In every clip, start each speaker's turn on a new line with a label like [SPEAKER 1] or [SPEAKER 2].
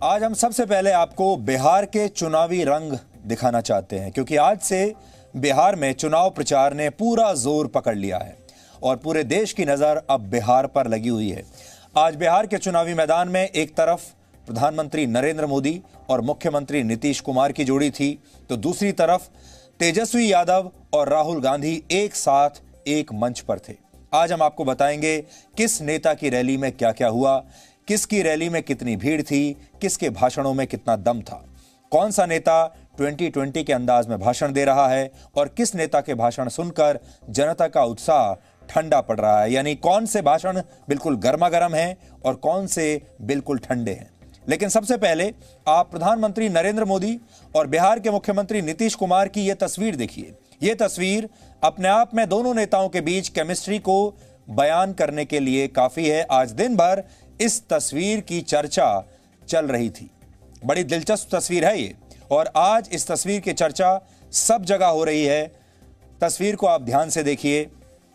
[SPEAKER 1] आज हम सबसे पहले आपको बिहार के चुनावी रंग दिखाना चाहते हैं, क्योंकि आज से बिहार में चुनाव प्रचार ने पूरा जोर पकड़ लिया है और पूरे देश की नजर अब बिहार पर लगी हुई है। आज बिहार के चुनावी मैदान में एक तरफ प्रधानमंत्री नरेंद्र मोदी और मुख्यमंत्री नीतीश कुमार की जोड़ी थी, तो दूसरी तरफ तेजस्वी यादव और राहुल गांधी एक साथ एक मंच पर थे। आज हम आपको बताएंगे किस नेता की रैली में क्या क्या हुआ, किसकी रैली में कितनी भीड़ थी, किसके भाषणों में कितना दम था, कौन सा नेता 2020 के अंदाज में भाषण दे रहा है और किस नेता के भाषण सुनकर जनता का उत्साह ठंडा पड़ रहा है, यानी कौन से भाषण बिल्कुल गर्मा गर्म हैं और कौन से बिल्कुल ठंडे हैं। लेकिन सबसे पहले आप प्रधानमंत्री नरेंद्र मोदी और बिहार के मुख्यमंत्री नीतीश कुमार की यह तस्वीर देखिए। यह तस्वीर अपने आप में दोनों नेताओं के बीच केमिस्ट्री को बयान करने के लिए काफी है। आज दिन भर इस तस्वीर की चर्चा चल रही थी। बड़ी दिलचस्प तस्वीर है ये, और आज इस तस्वीर की चर्चा सब जगह हो रही है। तस्वीर को आप ध्यान से देखिए।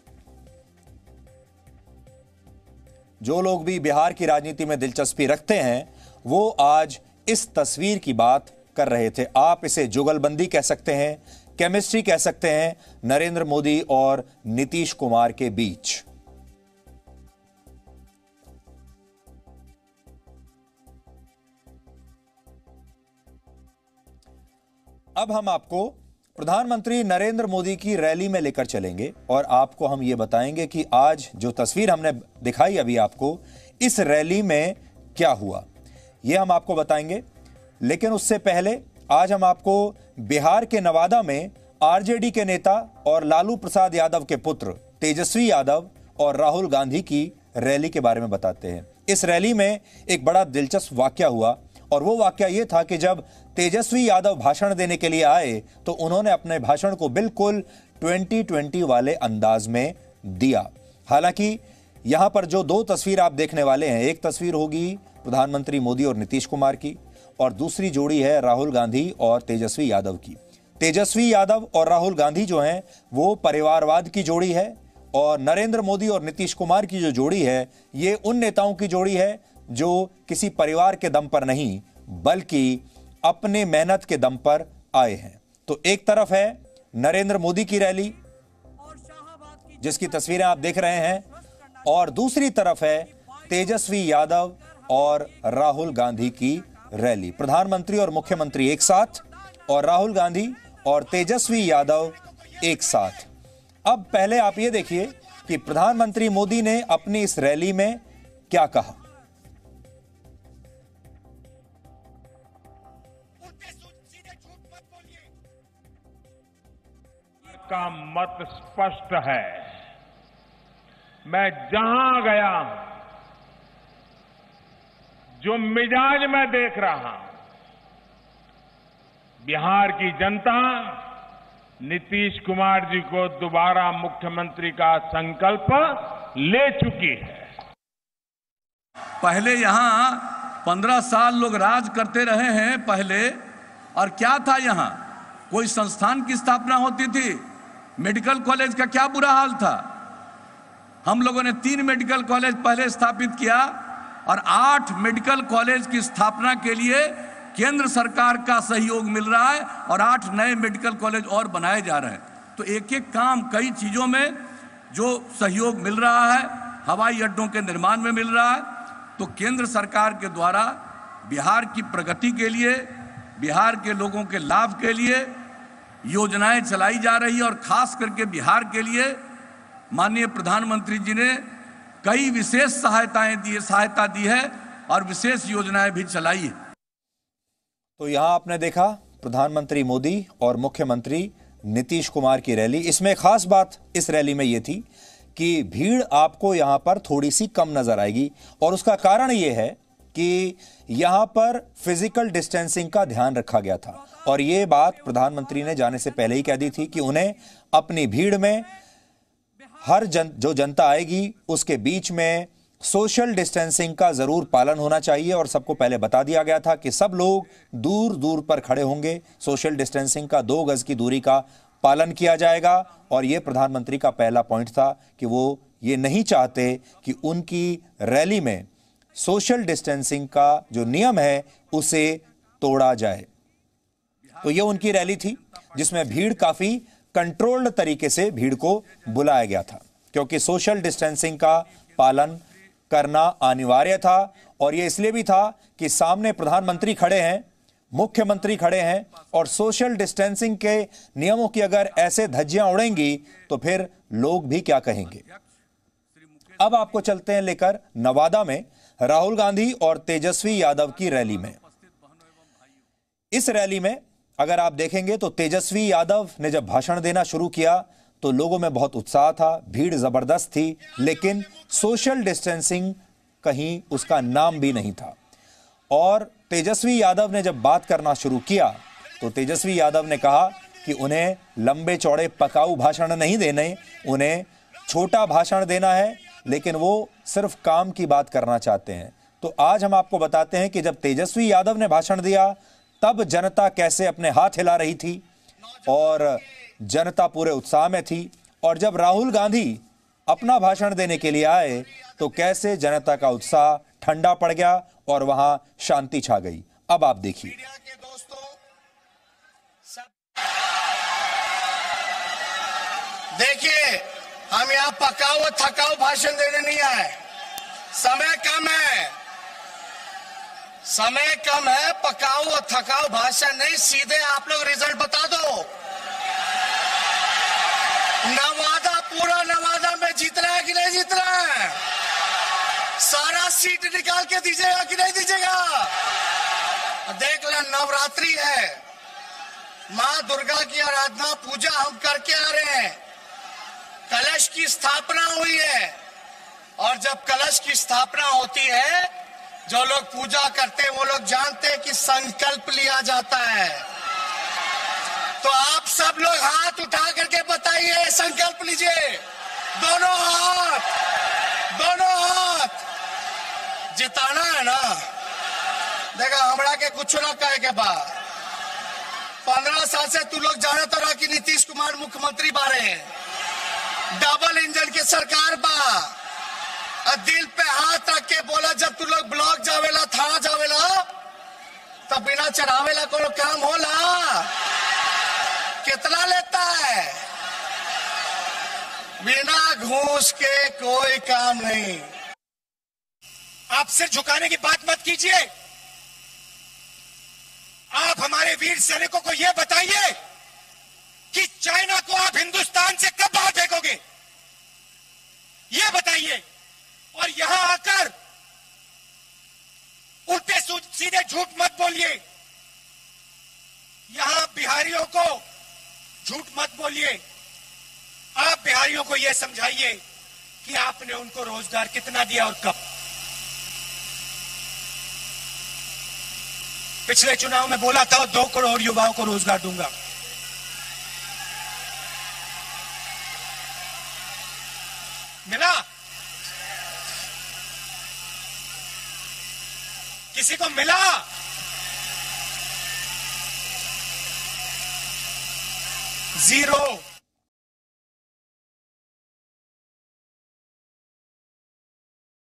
[SPEAKER 1] जो लोग भी बिहार की राजनीति में दिलचस्पी रखते हैं वो आज इस तस्वीर की बात कर रहे थे। आप इसे जुगलबंदी कह सकते हैं, केमिस्ट्री कह सकते हैं नरेंद्र मोदी और नीतीश कुमार के बीच। अब हम आपको प्रधानमंत्री नरेंद्र मोदी की रैली में लेकर चलेंगे और आपको हम ये बताएंगे कि आज जो तस्वीर हमने दिखाई अभी आपको, इस रैली में क्या हुआ, ये हम आपको बताएंगे। लेकिन उससे पहले आज हम आपको बिहार के नवादा में आरजेडी के नेता और लालू प्रसाद यादव के पुत्र तेजस्वी यादव और राहुल गांधी की रैली के बारे में बताते हैं। इस रैली में एक बड़ा दिलचस्प वाकया हुआ, और वो वाकया ये था कि जब तेजस्वी यादव भाषण देने के लिए आए तो उन्होंने अपने भाषण को बिल्कुल 2020 वाले अंदाज में दिया। हालांकि यहां पर जो दो तस्वीर आप देखने वाले हैं, एक तस्वीर होगी प्रधानमंत्री मोदी और नीतीश कुमार की, और दूसरी जोड़ी है राहुल गांधी और तेजस्वी यादव की। तेजस्वी यादव और राहुल गांधी जो हैं वो परिवारवाद की जोड़ी है, और नरेंद्र मोदी और नीतीश कुमार की जो जोड़ी है ये उन नेताओं की जोड़ी है जो किसी परिवार के दम पर नहीं बल्कि अपने मेहनत के दम पर आए हैं। तो एक तरफ है नरेंद्र मोदी की रैली जिसकी तस्वीरें आप देख रहे हैं, और दूसरी तरफ है तेजस्वी यादव और राहुल गांधी की रैली। प्रधानमंत्री और मुख्यमंत्री एक साथ और राहुल गांधी और तेजस्वी यादव एक साथ। अब पहले आप ये देखिए कि प्रधानमंत्री मोदी ने अपनी इस रैली में क्या कहा।
[SPEAKER 2] का मत स्पष्ट है। मैं जहां गया जो मिजाज में देख रहा हूं, बिहार की जनता नीतीश कुमार जी को दोबारा मुख्यमंत्री का संकल्प ले चुकी है।
[SPEAKER 3] पहले यहां 15 साल लोग राज करते रहे हैं पहले, और क्या था यहां कोई संस्थान की स्थापना होती थी, मेडिकल कॉलेज का क्या बुरा हाल था। हम लोगों ने 3 मेडिकल कॉलेज पहले स्थापित किया और 8 मेडिकल कॉलेज की स्थापना के लिए केंद्र सरकार का सहयोग मिल रहा है और 8 नए मेडिकल कॉलेज और बनाए जा रहे हैं। तो एक एक काम, कई चीजों में जो सहयोग मिल रहा है, हवाई अड्डों के निर्माण में मिल रहा है। तो केंद्र सरकार के द्वारा बिहार की प्रगति के लिए, बिहार के लोगों के लाभ के लिए योजनाएं चलाई जा रही है, और खास करके बिहार के लिए माननीय प्रधानमंत्री जी ने कई विशेष सहायता दी है और विशेष योजनाएं भी चलाई है।
[SPEAKER 1] तो यहां आपने देखा प्रधानमंत्री मोदी और मुख्यमंत्री नीतीश कुमार की रैली। इसमें खास बात इस रैली में यह थी कि भीड़ आपको यहां पर थोड़ी सी कम नजर आएगी, और उसका कारण यह है कि यहां पर फिजिकल डिस्टेंसिंग का ध्यान रखा गया था, और यह बात प्रधानमंत्री ने जाने से पहले ही कह दी थी कि उन्हें अपनी भीड़ में जो जनता आएगी उसके बीच में सोशल डिस्टेंसिंग का जरूर पालन होना चाहिए, और सबको पहले बता दिया गया था कि सब लोग दूर दूर पर खड़े होंगे, सोशल डिस्टेंसिंग का 2 गज की दूरी का पालन किया जाएगा। और यह प्रधानमंत्री का पहला पॉइंट था कि वो ये नहीं चाहते कि उनकी रैली में सोशल डिस्टेंसिंग का जो नियम है उसे तोड़ा जाए। तो यह उनकी रैली थी जिसमें भीड़ काफी कंट्रोल्ड तरीके से भीड़ को बुलाया गया था, क्योंकि सोशल डिस्टेंसिंग का पालन करना अनिवार्य था। और यह इसलिए भी था कि सामने प्रधानमंत्री खड़े हैं, मुख्यमंत्री खड़े हैं, और सोशल डिस्टेंसिंग के नियमों की अगर ऐसे धज्जियां उड़ेंगी तो फिर लोग भी क्या कहेंगे। अब आपको चलते हैं लेकर नवादा में राहुल गांधी और तेजस्वी यादव की रैली में। इस रैली में अगर आप देखेंगे तो तेजस्वी यादव ने जब भाषण देना शुरू किया तो लोगों में बहुत उत्साह था, भीड़ जबरदस्त थी, लेकिन सोशल डिस्टेंसिंग कहीं उसका नाम भी नहीं था। और तेजस्वी यादव ने जब बात करना शुरू किया तो तेजस्वी यादव ने कहा कि उन्हें लंबे चौड़े पकाऊ भाषण नहीं देने, उन्हें छोटा भाषण देना है, लेकिन वो सिर्फ काम की बात करना चाहते हैं। तो आज हम आपको बताते हैं कि जब तेजस्वी यादव ने भाषण दिया तब जनता कैसे अपने हाथ हिला रही थी और जनता पूरे उत्साह में थी, और जब राहुल गांधी अपना भाषण देने के लिए आए तो कैसे जनता का उत्साह ठंडा पड़ गया और वहां शांति छा गई। अब आप देखिए।
[SPEAKER 4] देखिए, हम यहाँ पकाऊ थकाऊ भाषण देने नहीं आए। समय कम है, पकाऊ और थकाऊ भाषण नहीं, सीधे आप लोग रिजल्ट बता दो। नवादा, पूरा नवादा में जीतना है कि नहीं जीतना है? सारा सीट निकाल के दीजिएगा कि नहीं दीजिएगा? देख ले, नवरात्रि है, माँ दुर्गा की आराधना पूजा हम करके आ रहे हैं। कलश की स्थापना हुई है, और जब कलश की स्थापना होती है, जो लोग पूजा करते हैं वो लोग जानते हैं कि संकल्प लिया जाता है। तो आप सब लोग हाथ उठा करके बताइए, संकल्प लीजिए, दोनों हाथ। जिताना है ना? देखा, हमरा के कुछ ना कहे के बाद 15 साल से तू लोग जाना तो रहा कि नीतीश कुमार मुख्यमंत्री बारे हैं, डबल इंजन की सरकार बा। दिल पे हाथ रख के बोला, जब तू लोग ब्लॉक जावेला, थाना जावेला, तब बिना चढ़ावेला कोई काम होला? कितना लेता है? बिना घूस के कोई काम नहीं।
[SPEAKER 5] आप सिर झुकाने की बात मत कीजिए। आप हमारे वीर सैनिकों को यह बताइए कि चाइना को आप हिंदुस्तान से कब बाहर फेंकोगे, यह बताइए। और यहां आकर उल्टे सीधे झूठ मत बोलिए। यहां बिहारियों को झूठ मत बोलिए। आप बिहारियों को यह समझाइए कि आपने उनको रोजगार कितना दिया और कब। पिछले चुनाव में बोला था 2 करोड़ युवाओं को रोजगार दूंगा। मिला? किसी को मिला? ज़ीरो।